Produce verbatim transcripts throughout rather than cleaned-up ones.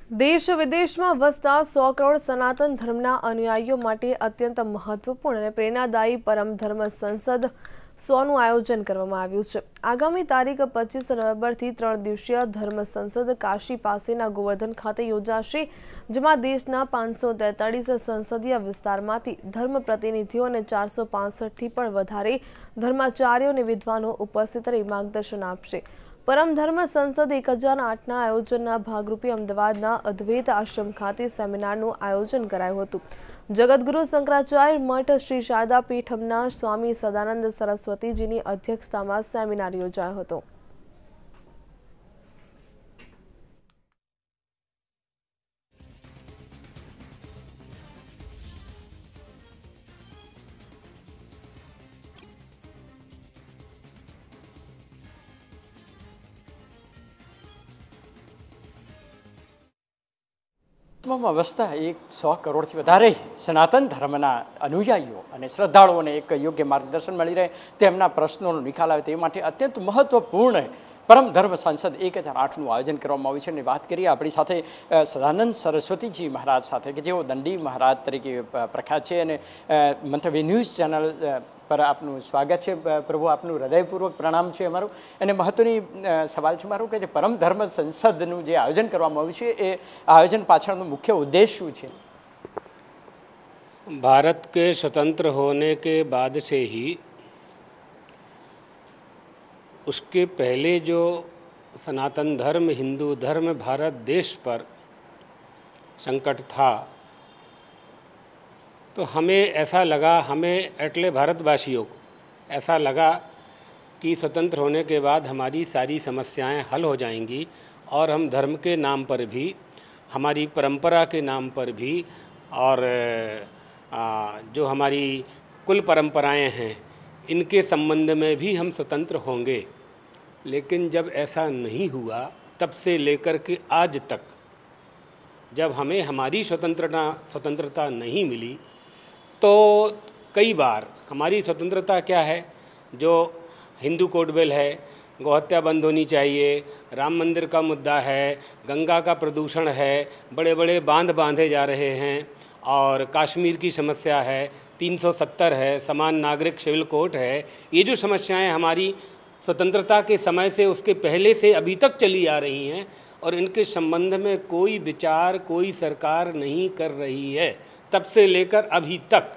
देश विदेश में वसता सौ करोड़ सनातन धर्मना अनुयायीओ माटे अत्यंत महत्वपूर्ण और प्रेरणादायी परम धर्म संसद सौ आयोजन करवामां आव्युं छे। आगामी तारीख पच्चीस नवेम्बर थी त्रण दिवसीय धर्म संसद काशी पासेना गोवर्धन खाते योजाशे, जेमां देशना पांच सौ तेतालीस संसदीय विस्तारमांथी धर्म प्रतिनिधिओ अने चार सौ पांसठ थी पण वधारे धर्माचार्यो अने विद्वानो उपस्थित रही मार्गदर्शन आपशे। परम धर्म संसद एक हज़ार आठ ना आयोजनना भागरूपे अमदावादना अद्वैत आश्रम खाते सेमिनारનું आयोजन करायुं हतुं। जगद्गुरु शंकराचार्य मठ श्री शारदा पीठमना स्वामी सदानंद सरस्वतीजीनी अध्यक्षतामां सेमिनार योजायो हतो। માં વસતા એક સો કરોડથી વધારે સનાતન ધર્મના અનુયાયીઓ અને શ્રદ્ધાળુઓને એક યોગ્ય માર્ગદર્શન મળી રહે, તેમના પ્રશ્નોનો નિકાલ આવે તે માટે અત્યંત મહત્વપૂર્ણ પરમ ધર્મ સંસદ એક હજાર આઠનું આયોજન કરવામાં આવ્યું છે। અને વાત કરીએ આપણી સાથે સદાનંદ સરસ્વતીજી મહારાજ સાથે કે જેઓ દંડી મહારાજ તરીકે પ્રખ્યાત છે અને મંતવ્ય ન્યૂઝ ચેનલ પર આપનું સ્વાગત છે। પ્રભુ આપનું હૃદયપૂર્વક પ્રણામ છે અમારું। અને મહત્વની સવાલ છે મારું કે જે પરમ ધર્મ સંસદનું જે આયોજન કરવામાં આવ્યું છે એ આયોજન પાછળનો મુખ્ય ઉદ્દેશ શું છે? भारत के स्वतंत्र होने के बाद से ही उसके पहले जो सनातन धर्म, हिंदू धर्म भारत देश पर संकट था, तो हमें ऐसा लगा, हमें एटले भारतवासियों को ऐसा लगा कि स्वतंत्र होने के बाद हमारी सारी समस्याएं हल हो जाएंगी और हम धर्म के नाम पर भी, हमारी परंपरा के नाम पर भी और जो हमारी कुल परंपराएं हैं इनके संबंध में भी हम स्वतंत्र होंगे। लेकिन जब ऐसा नहीं हुआ, तब से लेकर के आज तक जब हमें हमारी स्वतंत्रता स्वतंत्रता नहीं मिली, तो कई बार हमारी स्वतंत्रता क्या है, जो हिंदू कोड बिल है, गौहत्या बंद होनी चाहिए, राम मंदिर का मुद्दा है, गंगा का प्रदूषण है, बड़े बड़े बांध बांधे जा रहे हैं और कश्मीर की समस्या है, तीन सौ सत्तर है, समान नागरिक सिविल कोड है, ये जो समस्याएं हमारी स्वतंत्रता के समय से उसके पहले से अभी तक चली आ रही हैं और इनके संबंध में कोई विचार कोई सरकार नहीं कर रही है। तब से लेकर अभी तक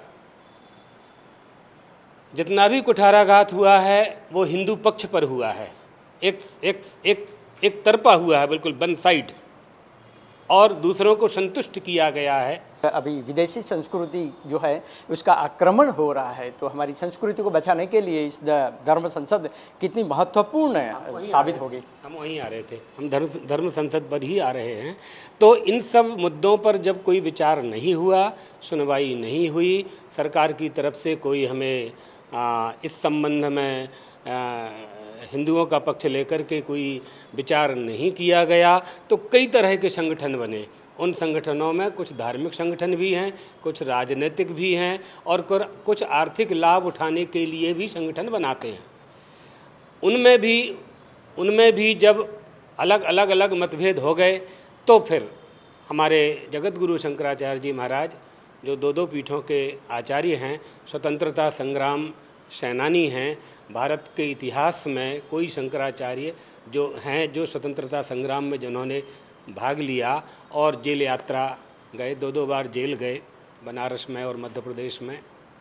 जितना भी कुठाराघात हुआ है वो हिंदू पक्ष पर हुआ है, एक एक एक एक तरफा हुआ है, बिल्कुल वन साइड, और दूसरों को संतुष्ट किया गया है। अभी विदेशी संस्कृति जो है उसका आक्रमण हो रहा है, तो हमारी संस्कृति को बचाने के लिए इस धर्म संसद कितनी महत्वपूर्ण है साबित होगी। हम वहीं आ रहे थे, हम धर्म धर्म संसद पर ही आ रहे हैं। तो इन सब मुद्दों पर जब कोई विचार नहीं हुआ, सुनवाई नहीं हुई, सरकार की तरफ से कोई हमें आ, इस संबंध में आ, हिंदुओं का पक्ष लेकर के कोई विचार नहीं किया गया, तो कई तरह के संगठन बने। उन संगठनों में कुछ धार्मिक संगठन भी हैं, कुछ राजनीतिक भी हैं और कुछ आर्थिक लाभ उठाने के लिए भी संगठन बनाते हैं। उनमें भी उनमें भी जब अलग अलग अलग मतभेद हो गए, तो फिर हमारे जगतगुरु शंकराचार्य जी महाराज, जो दो दो पीठों के आचार्य हैं, स्वतंत्रता संग्राम सेनानी हैं, भारत के इतिहास में कोई शंकराचार्य जो हैं जो स्वतंत्रता संग्राम में जिन्होंने भाग लिया और जेल यात्रा गए, दो दो बार जेल गए बनारस में और मध्य प्रदेश में,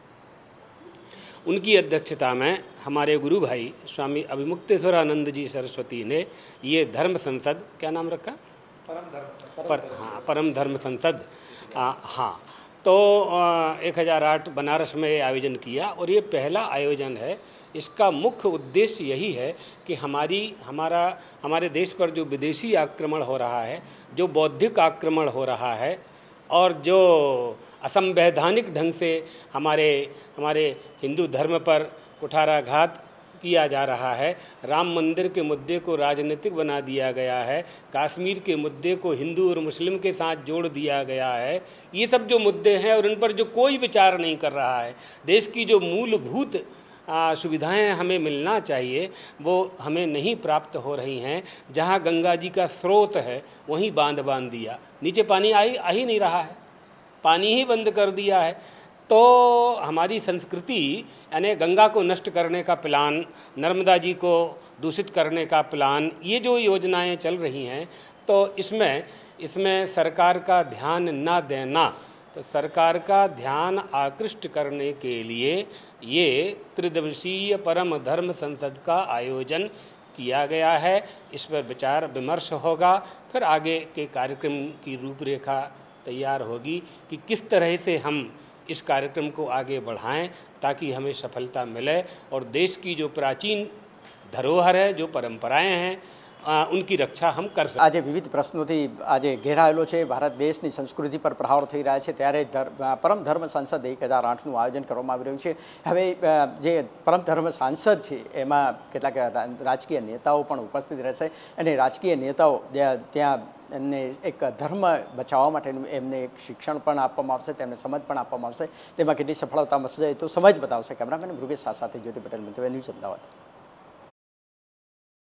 उनकी अध्यक्षता में हमारे गुरु भाई स्वामी अभिमुक्तेश्वरानंद जी सरस्वती ने ये धर्म संसद, क्या नाम रखा, परम धर्म पर हाँ परम धर्म संसद आ, हाँ तो एक हज़ार आठ बनारस में आयोजन किया और ये पहला आयोजन है। इसका मुख्य उद्देश्य यही है कि हमारी हमारा हमारे देश पर जो विदेशी आक्रमण हो रहा है, जो बौद्धिक आक्रमण हो रहा है और जो असंवैधानिक ढंग से हमारे हमारे हिंदू धर्म पर कुठाराघात किया जा रहा है, राम मंदिर के मुद्दे को राजनीतिक बना दिया गया है, कश्मीर के मुद्दे को हिंदू और मुस्लिम के साथ जोड़ दिया गया है, ये सब जो मुद्दे हैं और इन पर जो कोई विचार नहीं कर रहा है, देश की जो मूलभूत सुविधाएं हमें मिलना चाहिए वो हमें नहीं प्राप्त हो रही हैं। जहां गंगा जी का स्रोत है वहीं बांध बांध दिया, नीचे पानी आ ही आ ही नहीं रहा है, पानी ही बंद कर दिया है। तो हमारी संस्कृति यानी गंगा को नष्ट करने का प्लान, नर्मदा जी को दूषित करने का प्लान, ये जो योजनाएं चल रही हैं, तो इसमें इसमें सरकार का ध्यान न देना, तो सरकार का ध्यान आकृष्ट करने के लिए ये त्रिदिवसीय परम धर्म संसद का आयोजन किया गया है। इस पर विचार विमर्श होगा, फिर आगे के कार्यक्रम की रूपरेखा तैयार होगी कि किस तरह से हम इस कार्यक्रम को आगे बढ़ाएं ताकि हमें सफलता मिले और देश की जो प्राचीन धरोहर है, जो परंपराएं हैं, आ, उनकी रक्षा हम कर सकें। आज विविध प्रश्नों आज घेरायेलो है, भारत देश की संस्कृति पर प्रभाव थी रहा है, त्यारे परम धर्म सांसद एक हज़ार आठ नु आयोजन करवामां आवी रह्युं छे। हवे जे परम धर्म सांसद है एमां केटलाक राजकीय नेताओं पण उपस्थित रहेशे अने राजकीय नेताओं त्यां एमने एक धर्म बचाववा माटेनुं एमने एक शिक्षण पण आपवामां आवशे, तेमने समज पण आपवामां आवशे, तेमां केटली सफलता मळशे तो समय ज बतावशे। कैमरामेन मृगेश शाह साथे ज्योति पटेल, मंतव्य न्यूज़, अमदावाद।